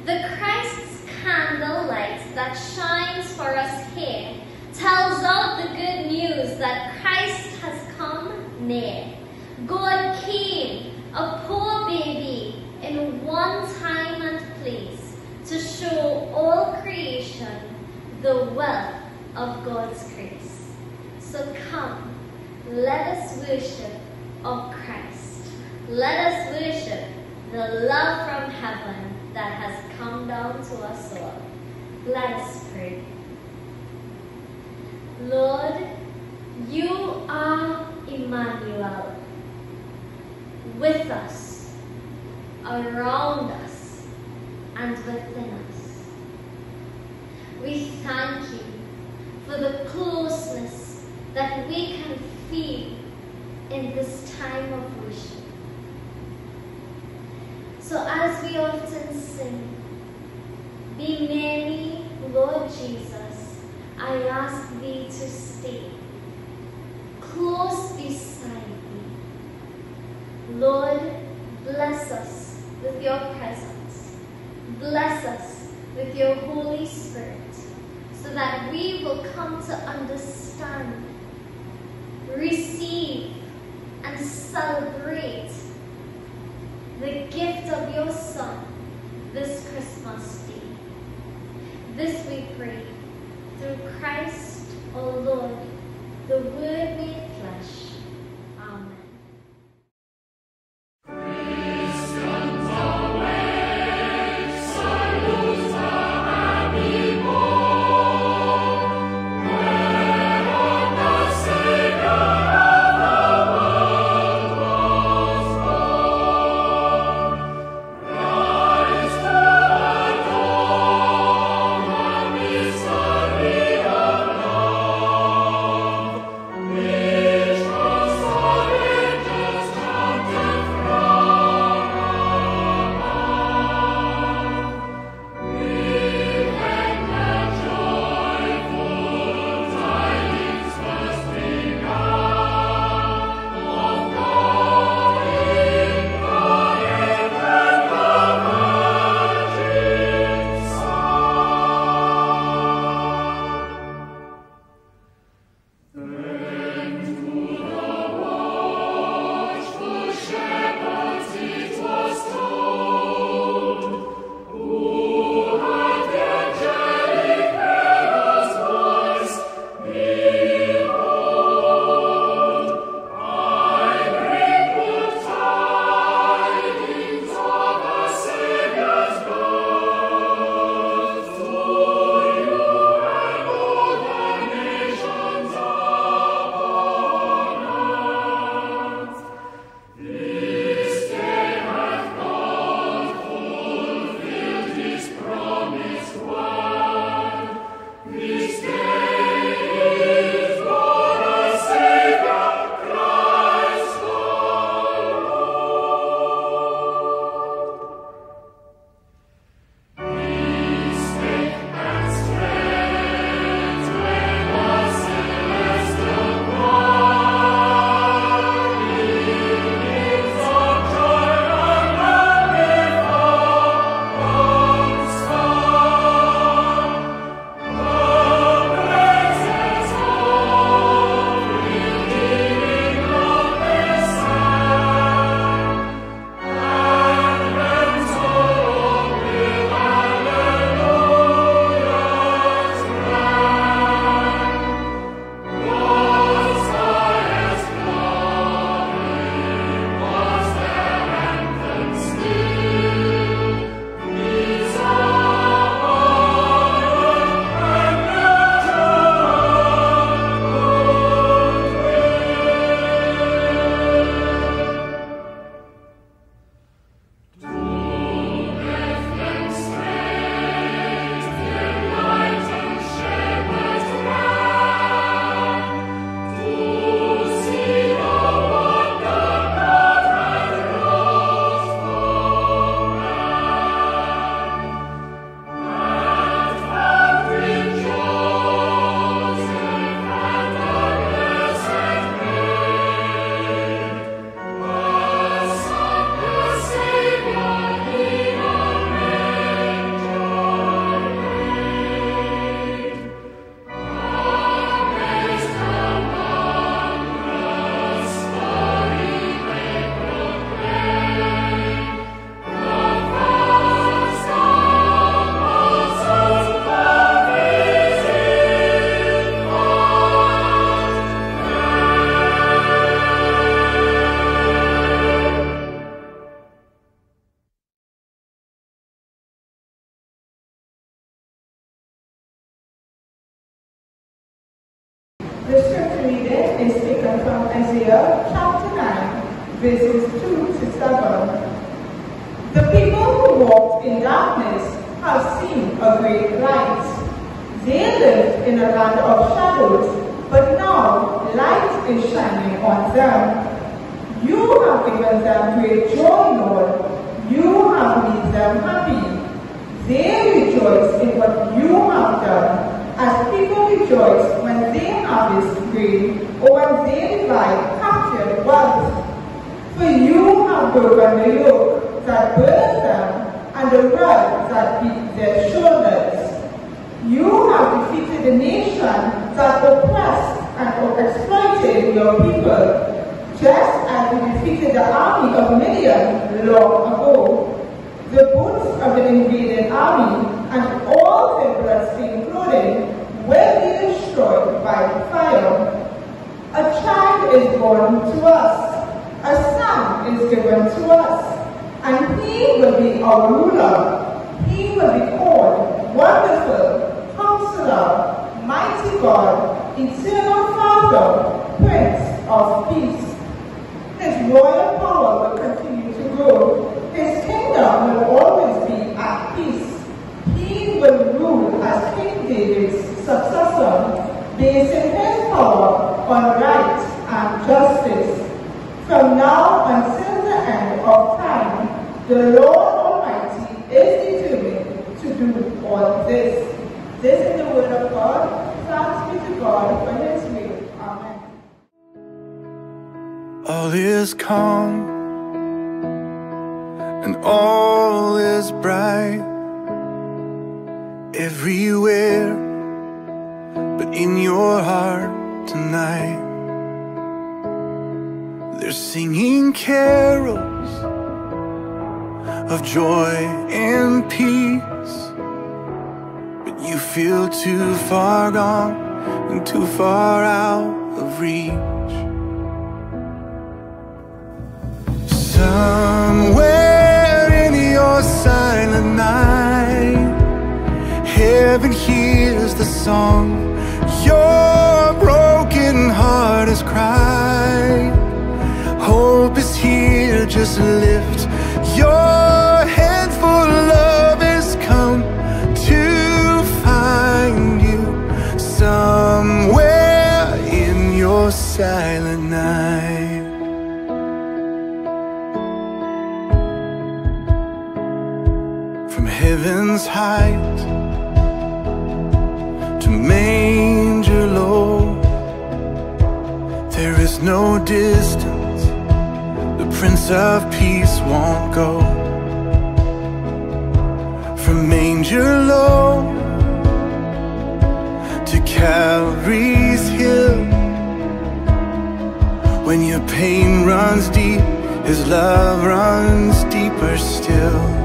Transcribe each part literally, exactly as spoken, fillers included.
The Christ's candle light that shines for us here tells out the good news that Christ has come near. God came, a poor baby, in one time and place to show all creation the wealth of God's grace. So come, let us worship of Christ. Let us worship the love from heaven that has come down to us all. Let us pray. Lord, you are Emmanuel, with us, around us, and within us. We thank you for the closeness that we can feel in this time of worship. So as we often sing, be merry, Lord Jesus, I ask thee to stay close beside me. Lord, bless us with your presence. Bless us with your Holy Spirit, so that we will come to understand, receive, and celebrate the gift of your Son this Christmas day. This we pray through Christ our Lord, the Word made flesh. Amen. Wish Isaiah chapter nine, verses two to seven. The people who walked in darkness have seen a great light. They lived in a land of shadows, but now light is shining on them. You have given them great joy, Lord. You have made them happy. They rejoice in what you have done, as people rejoice when they harvest grain or when they divide captured wealth. For you have broken the yoke that burns them and the rod that beats their shoulders. You have defeated the nation that oppressed and exploited your people, just as you defeated the army of Midian long ago. The boots of the invading army and all their blood-stained clothing will be destroyed by fire. A child is born to us, a son is given to us, and he will be our ruler. He will be called Wonderful, Counselor, Mighty God, Eternal Father, Prince of Peace. His royal power will continue to grow. His kingdom will always be at peace. He will rule as King David's successor, basing his power on right and justice. From now until the end of time, the Lord Almighty is determined to do all this. This is the word of God. Thanks be to God for his will. Amen. All is calm and all is bright everywhere, but in your heart tonight they're singing carols of joy and peace, but you feel too far gone and too far out of reach. Somewhere in your silent night, heaven hears the song your broken heart has cried. Hope is here, just lift your head, for love has come to find you somewhere in your silent night. From heaven's height to manger low, there is no distance the Prince of Peace won't go. From manger low to Calvary's hill, when your pain runs deep, his love runs deeper still.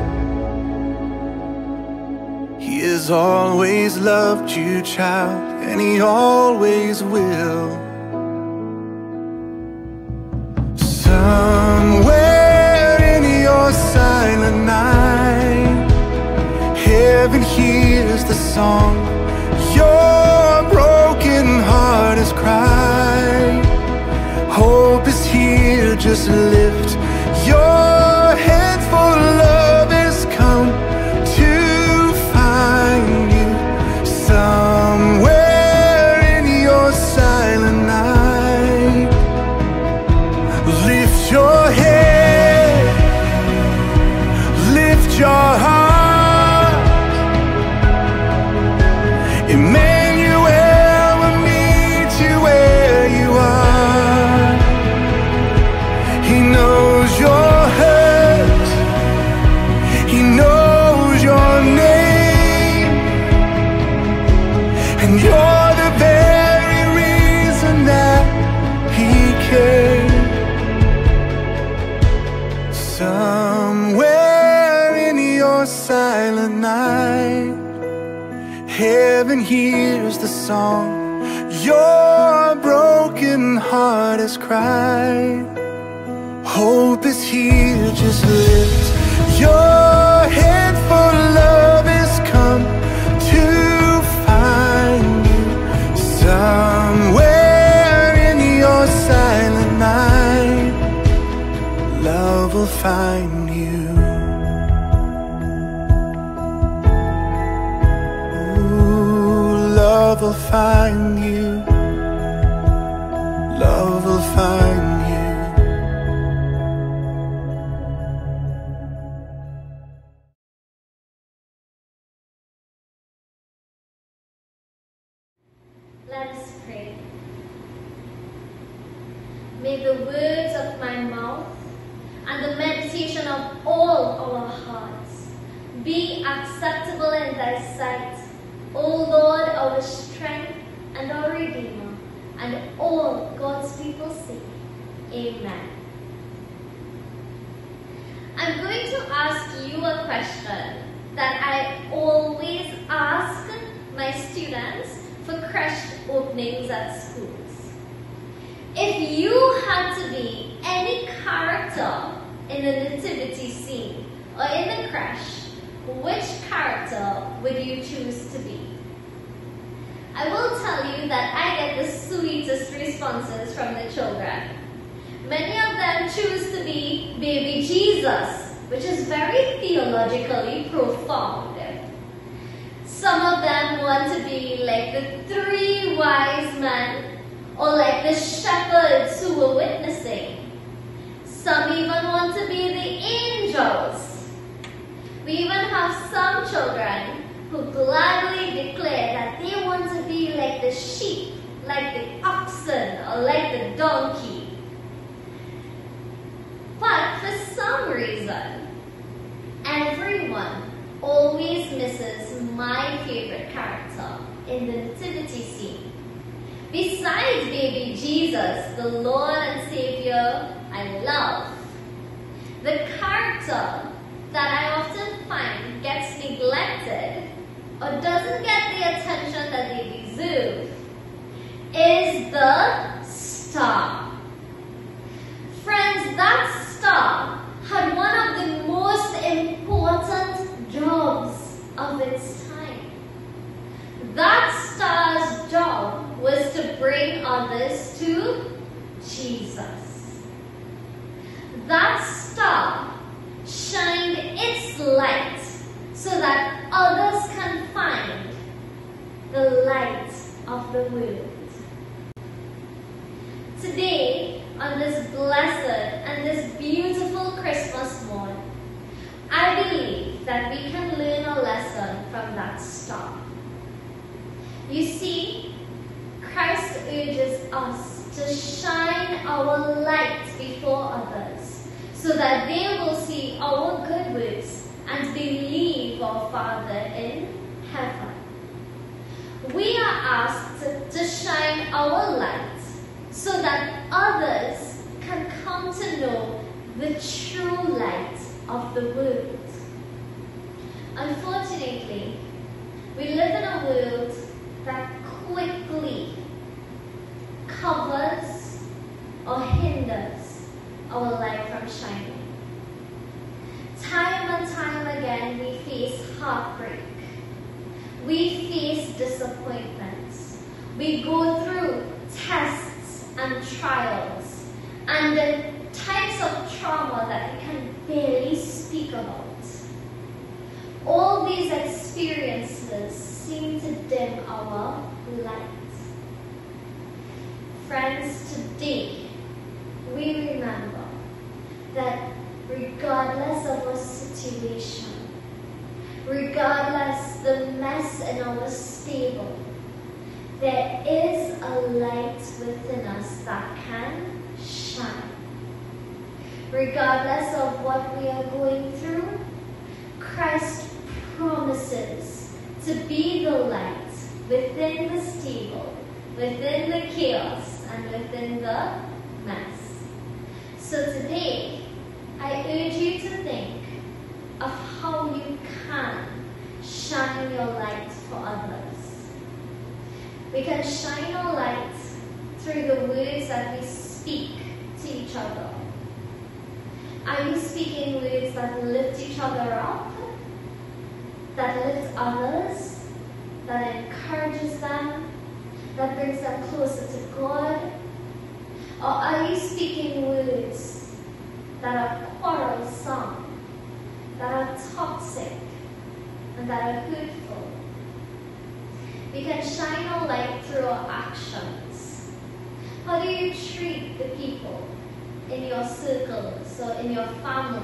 He has always loved you, child, and he always will. Somewhere in your silent night, heaven hears the song your broken heart has cried. Hope is here, just lift your head, for love has come to find you somewhere in your silent night. Lift your head, lift your heart. Emmanuel will meet you where you are. He knows your hurt, he knows your name, and you're the very reason that he cares. Somewhere in your silent night, heaven hears the song your broken heart has cried. Hope is here, just lift your head, for love has come to find you somewhere in your silent love will find you. Love will find you. Let us pray. May the words of my mouth and the meditation of all our hearts be acceptable in thy sight, O Lord, our strength and our Redeemer. And all God's people say, Amen. I'm going to ask you a question that I always ask my students for creche openings at schools. If you had to be any character in the nativity scene or in the creche, which character would you choose to be? I will tell you that I get the sweetest responses from the children. Many of them choose to be baby Jesus, which is very theologically profound. Some of them want to be like the three wise men, or like the shepherds who were witnessing. Some even want to be the angels. We even have some children who gladly declare that they want to be like the sheep, like the oxen, or like the donkey. But for some reason, everyone always misses my favorite character in the nativity scene. Besides baby Jesus, the Lord and Saviour I love, the character that I often find gets neglected or doesn't get the attention that they deserve is the star. Friends, that star had one of the most important jobs of its time. That star's job was to bring others to Jesus. That star shined its light so that others can find the light of the world. Today, on this blessed and this beautiful Christmas morn, I believe that we can learn a lesson from that star. You see, Christ urges us to shine our light before others so that they will see our good works and believe our Father in heaven. We are asked to, to shine our light so that others can come to know the true light of the world. Unfortunately, we live in a world that quickly covers or hinders our light from shining. Time and time again, we face heartbreak. We face disappointments. We go through tests and trials and the types of trauma that we can barely speak about. All these experiences seem to dim our light. Friends, today we remember that regardless of our situation, regardless the mess in our stable, there is a light within us that can shine. Regardless of what we are going through, Christ promises to be the light within the stable, within the chaos, and within the mess. So today, I urge you to think of how you can shine your light for others. We can shine our light through the words that we speak to each other. Are you speaking words that lift each other up, that lift others, that encourages them, that brings them closer to God? Or are you speaking words that are quarrelsome, that are toxic, and that are hurtful? We can shine our light through our actions. How do you treat the people in your circles or in your family?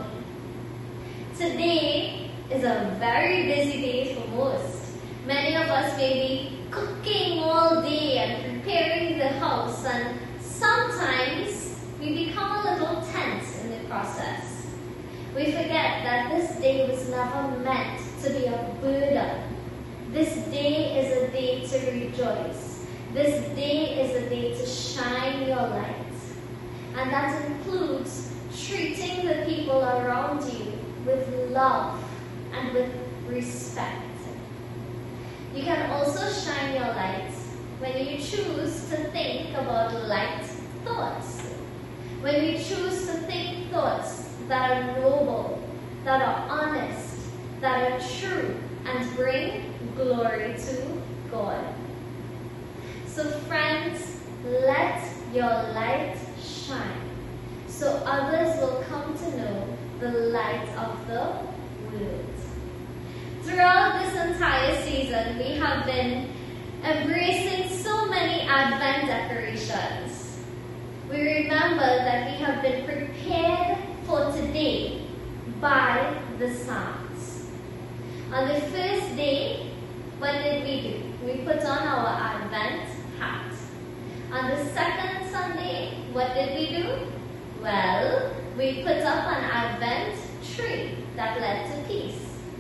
Today is a very busy day for most. Many of us may be cooking all day and preparing the house, and sometimes we become a little tense in the process. We forget that this day was never meant to be a burden. This day is a day to rejoice. This day is a day to shine your light. And that includes treating the people around you with love and with respect. You can also shine your light when you choose to think about light thoughts. When you choose to think thoughts that are noble, that are honest, that are true, and bring glory to God. So friends, let your light shine so others will come to know the light of the world. Throughout this entire season, we have been embracing so many Advent decorations. We remember that we have been prepared for today by the Psalms. On the first day, what did we do? We put on our Advent hat. On the second Sunday, what did we do? Well, we put up an Advent tree that led to peace.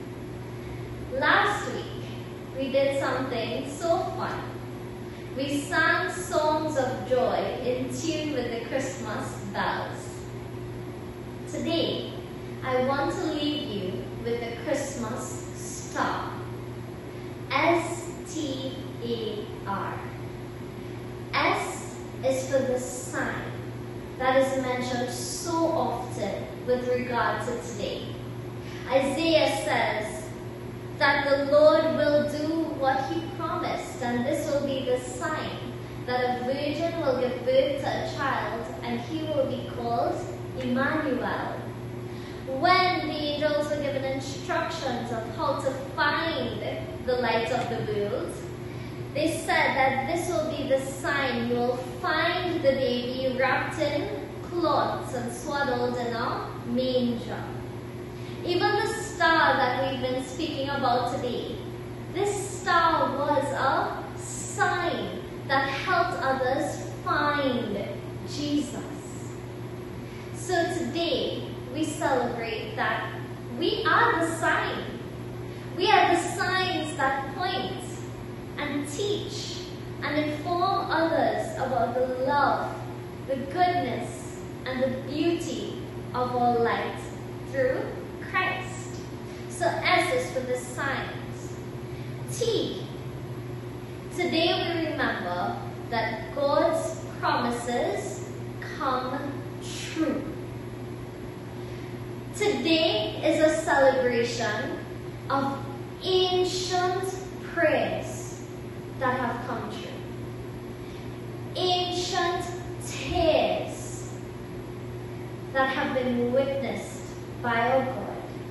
Last week, we did something so fun. We sang songs of joy in tune with the Christmas bells. Today, I want to leave you with the Christmas star. S T A R. S is for the sign that is mentioned so often with regard to today. Isaiah says that the Lord will do what he promised, and this will be the sign that a virgin will give birth to a child, and he will be called Emmanuel. When the angels were given instructions of how to find the light of the world, they said that this will be the sign. You will find the baby wrapped in cloths and swaddled in a manger. Even the star that we've been speaking about today, this star was a sign that helped others find Jesus. So today, we celebrate that we are the sign. We are the signs that point and teach and inform others about the love, the goodness, and the beauty of our light through Christ. So S is for the signs. T. Today we remember that God's promises come true. Today is a celebration of ancient prayers that have come true. Ancient tears that have been witnessed by our God.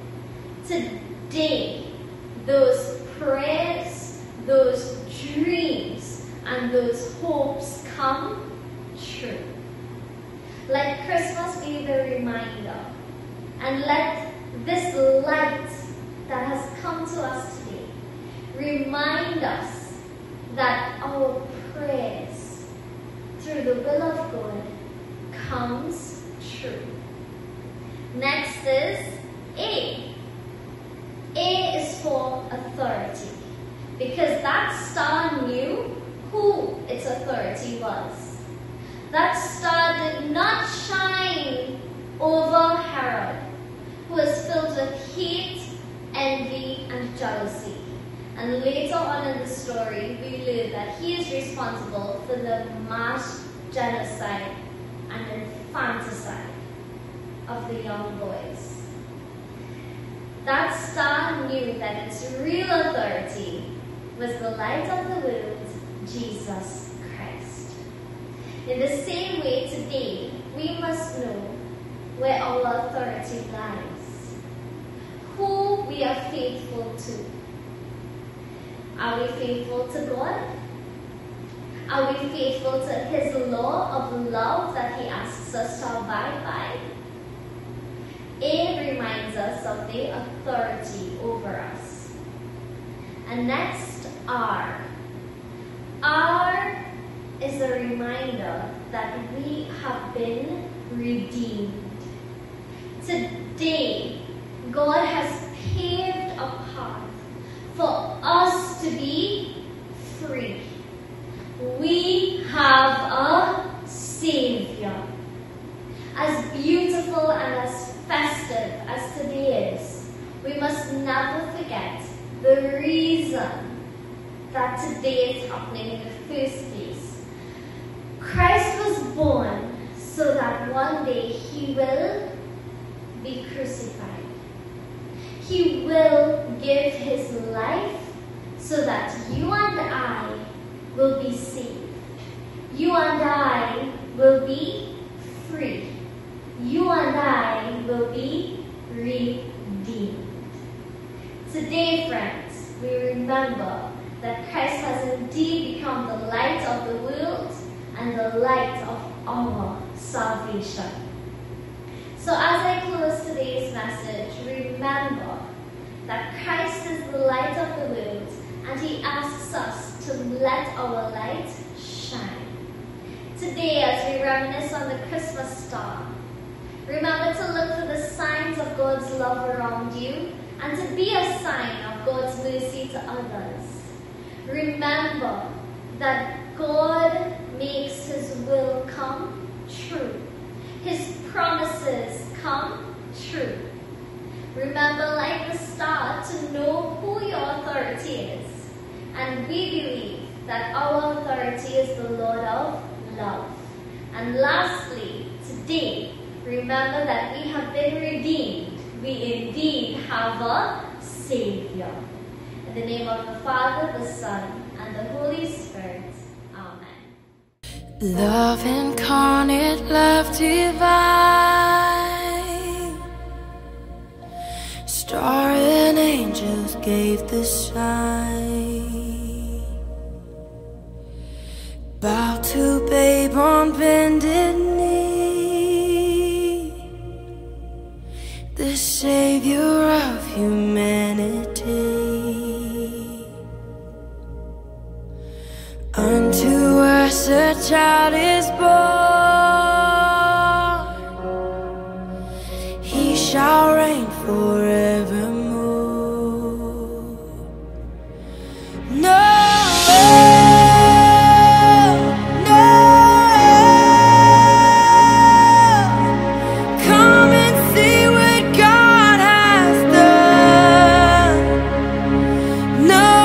Today, those prayers, those dreams, and those hopes come true. Let Christmas be the reminder, and let this light that has come to us today remind us that our prayers through the will of God comes true. Next is A. A is for authority, because that star knew who its authority was. That star did not shine over Herod, who was filled with hate, envy, and jealousy. And later on in the story, we learn that he is responsible for the mass genocide and infanticide of the young boys. That star knew that its real authority was the light of the world, Jesus Christ. In the same way today, we must know where our authority lies, who we are faithful to. Are we faithful to God? Are we faithful to His law of love that He asks us to abide by? A reminds us of the authority over us. And next, R. R is a reminder that we have been redeemed. Today, God has paved a path for us to be free. We have a Savior. As beautiful and as festive as today is, we must never forget the reason that today is happening in the first place. Christ was born so that one day He will be crucified. He will give His life so that you and I will be saved. You and I will be free. You and I will be redeemed. Today, friends, we remember that Christ has indeed become the light of the world and the light of our salvation. So as I close today's message, remember that Christ is the light of the world, and He asks us to let our light shine. Today, as we reminisce on the Christmas star, remember to look for the signs of God's love around you and to be a sign of God's mercy to others. Remember that God makes His will come true. His promises come true. Remember, like the star, to know who your authority is. And we believe that our authority is the Lord of love. And lastly, today, remember that we have been redeemed. We indeed have a Savior. In the name of the Father, the Son, and the Holy Spirit. Amen. Love incarnate, love divine, star and angels gave the sign. Bow to babe on bended knee, the Savior of humanity. Unto us a child is born, He shall reign forevermore. No, no, come and see what God has done. No.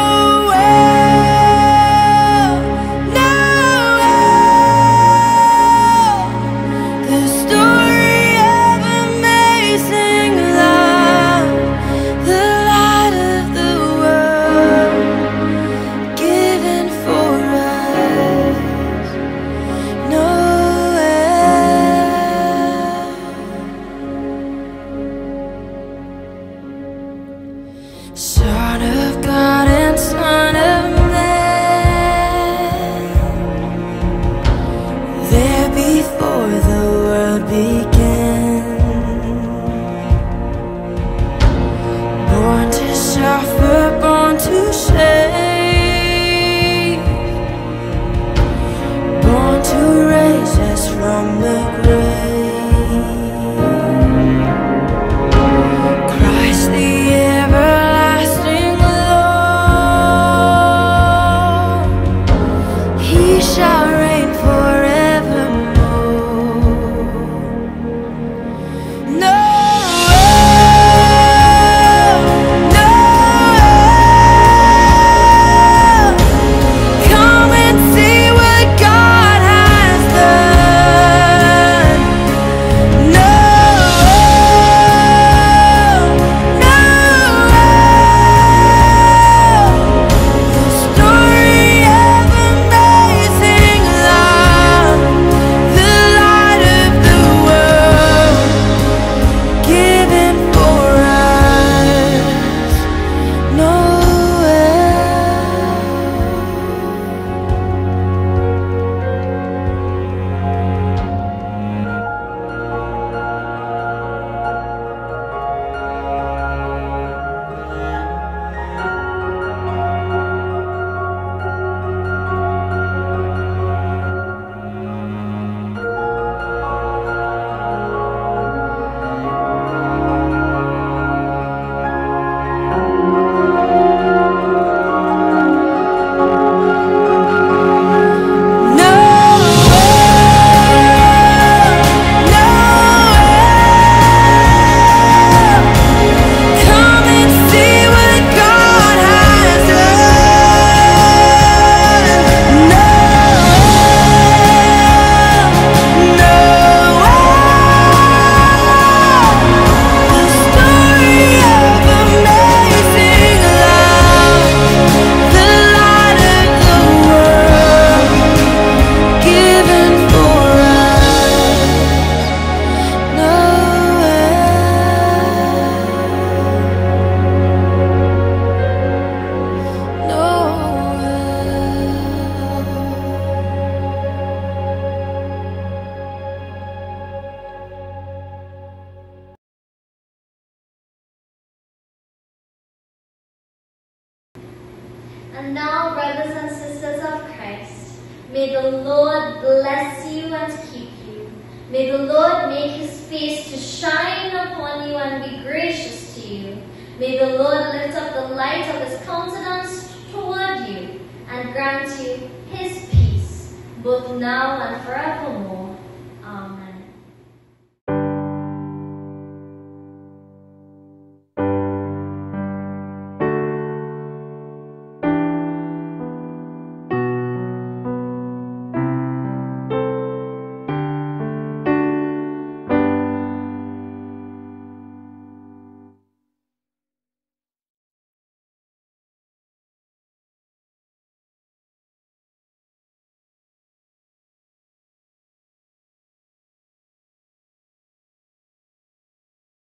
And now, brothers and sisters of Christ, may the Lord bless you and keep you. May the Lord make his face to shine upon you and be gracious to you. May the Lord lift up the light of his countenance toward you and grant you his peace, both now and forevermore.